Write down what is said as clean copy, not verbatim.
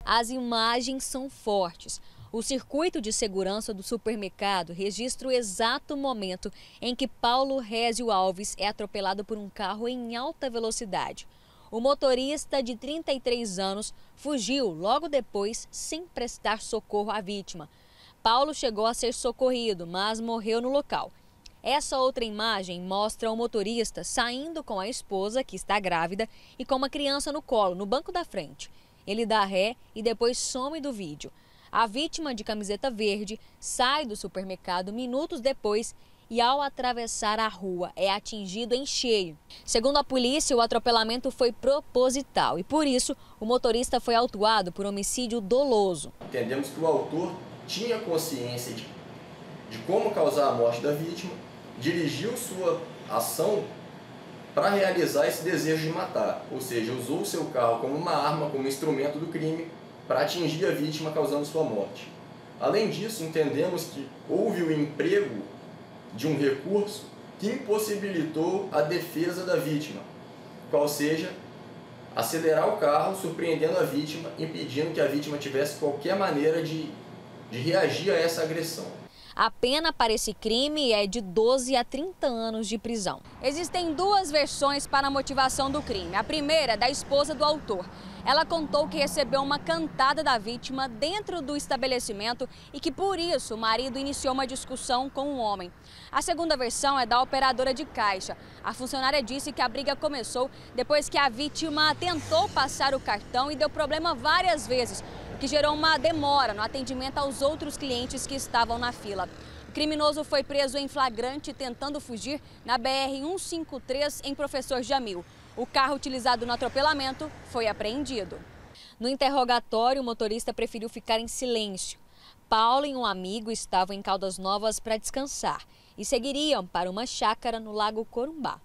As imagens são fortes. O circuito de segurança do supermercado registra o exato momento em que Paulo Rézio Alves é atropelado por um carro em alta velocidade. O motorista, de 33 anos, fugiu logo depois sem prestar socorro à vítima. Paulo chegou a ser socorrido, mas morreu no local. Essa outra imagem mostra o motorista saindo com a esposa, que está grávida, e com uma criança no colo, no banco da frente. Ele dá ré e depois some do vídeo. A vítima, de camiseta verde, sai do supermercado minutos depois e, ao atravessar a rua, é atingido em cheio. Segundo a polícia, o atropelamento foi proposital e, por isso, o motorista foi autuado por homicídio doloso. Entendemos que o autor tinha consciência de como causar a morte da vítima, dirigiu sua ação para realizar esse desejo de matar, ou seja, usou o seu carro como uma arma, como instrumento do crime, para atingir a vítima, causando sua morte. Além disso, entendemos que houve o emprego de um recurso que impossibilitou a defesa da vítima, qual seja, acelerar o carro, surpreendendo a vítima, impedindo que a vítima tivesse qualquer maneira de reagir a essa agressão. A pena para esse crime é de 12 a 30 anos de prisão. Existem duas versões para a motivação do crime. A primeira é da esposa do autor. Ela contou que recebeu uma cantada da vítima dentro do estabelecimento e que, por isso, o marido iniciou uma discussão com o homem. A segunda versão é da operadora de caixa. A funcionária disse que a briga começou depois que a vítima tentou passar o cartão e deu problema várias vezes, o que gerou uma demora no atendimento aos outros clientes que estavam na fila. O criminoso foi preso em flagrante tentando fugir na BR-153 em Professor Jamil. O carro utilizado no atropelamento foi apreendido. No interrogatório, o motorista preferiu ficar em silêncio. Paulo e um amigo estavam em Caldas Novas para descansar e seguiriam para uma chácara no Lago Corumbá.